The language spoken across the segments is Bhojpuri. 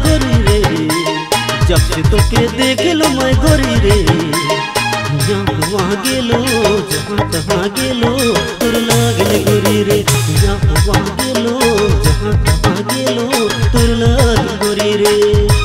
गोरी रे, जब से तोके देख लो मैं गोरी रे। यहाँ गेलो जहाँ तहाँ गेलो तोर लागल गोरी रे, यहाँ गेलो जहाँ तहाँ गेलो तोर लागल गोरी रे।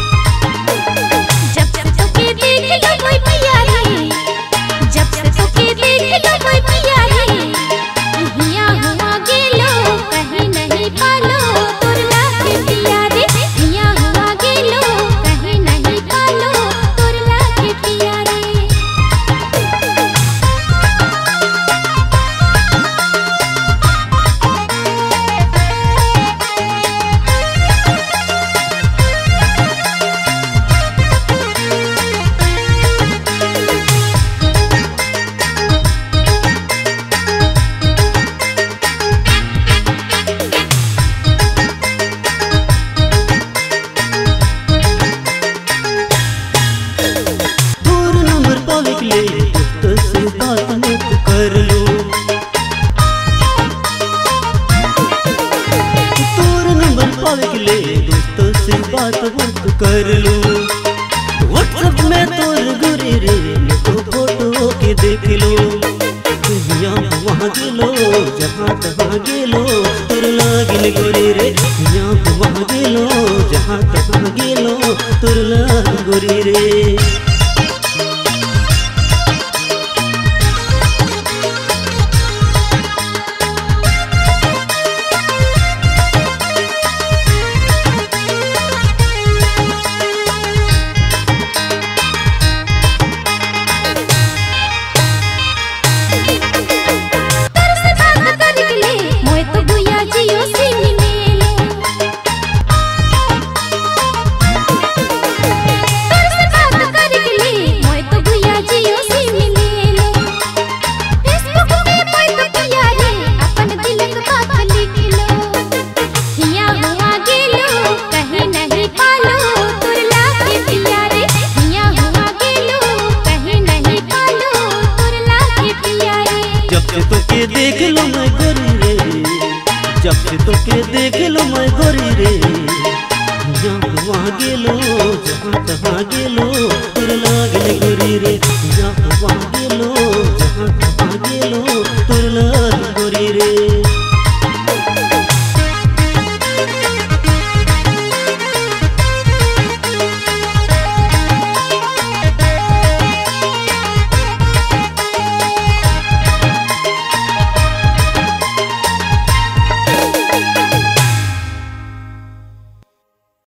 दोस्तों से बात कर लो, व्हाट्सएप में तोर गोरी रे तो फोटो के देख लो। यहाँ वहाँ गेलो जहाँ तहाँ गेलो तोर लागल गोरी रे, यहाँ वहाँ गेलो जहाँ तहाँ गेलो तोर लागल गोरी रे। तोके देख लो मैं गोरी रे, जब से तोके देख लो मैं गोरी रे। यहाँ वहाँ गेलो जहाँ तहाँ गेलो तोर लागल गोरी रे, यहाँ वहाँ गेलो जहाँ तहाँ गेलो।